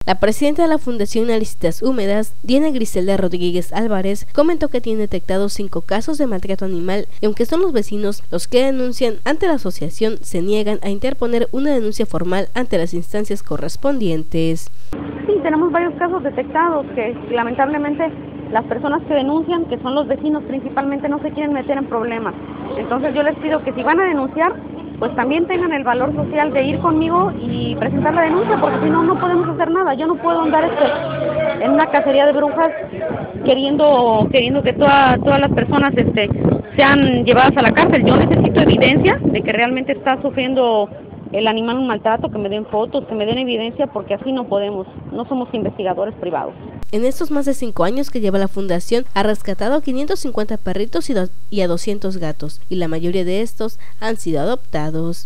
La presidenta de la Fundación Naricitas Húmedas, Diana Griselda Rodríguez Álvarez, comentó que tiene detectados 5 casos de maltrato animal y aunque son los vecinos los que denuncian ante la asociación, se niegan a interponer una denuncia formal ante las instancias correspondientes. Sí, tenemos varios casos detectados que lamentablemente las personas que denuncian, que son los vecinos principalmente, no se quieren meter en problemas. Entonces yo les pido que si van a denunciar, pues también tengan el valor social de ir conmigo y presentar la denuncia, porque si no, no podemos hacer nada. Yo no puedo andar en una cacería de brujas queriendo que todas las personas sean llevadas a la cárcel. Yo necesito evidencia de que realmente está sufriendo el animal un maltrato, que me den fotos, que me den evidencia, porque así no podemos, no somos investigadores privados. En estos más de 5 años que lleva la fundación, ha rescatado a 550 perritos y a 200 gatos, y la mayoría de estos han sido adoptados.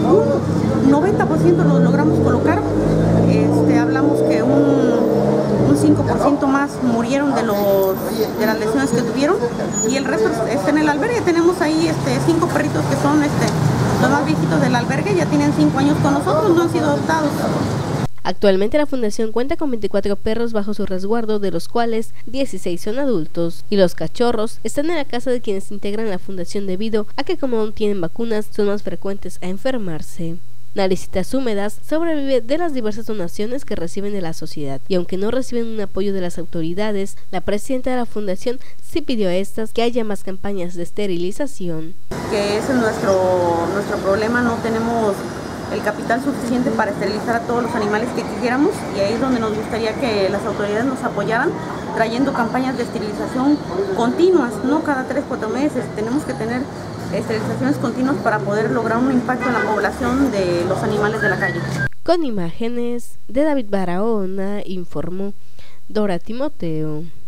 90% lo logramos colocar, hablamos que un 5% más murieron de las lesiones que tuvieron, y el resto está en el albergue. Tenemos ahí 5 perritos que son los más viejitos del albergue, ya tienen 5 años con nosotros, no han sido adoptados. Actualmente la fundación cuenta con 24 perros bajo su resguardo, de los cuales 16 son adultos, y los cachorros están en la casa de quienes integran la fundación debido a que como aún tienen vacunas son más frecuentes a enfermarse. Naricitas Húmedas sobrevive de las diversas donaciones que reciben de la sociedad, y aunque no reciben un apoyo de las autoridades, la presidenta de la fundación sí pidió a estas que haya más campañas de esterilización. Que ese es nuestro problema, no tenemos el capital suficiente para esterilizar a todos los animales que quisiéramos, y ahí es donde nos gustaría que las autoridades nos apoyaran trayendo campañas de esterilización continuas, no cada 3-4 meses. Tenemos que tener esterilizaciones continuas para poder lograr un impacto en la población de los animales de la calle. Con imágenes de David Barahona, informó Dora Timoteo.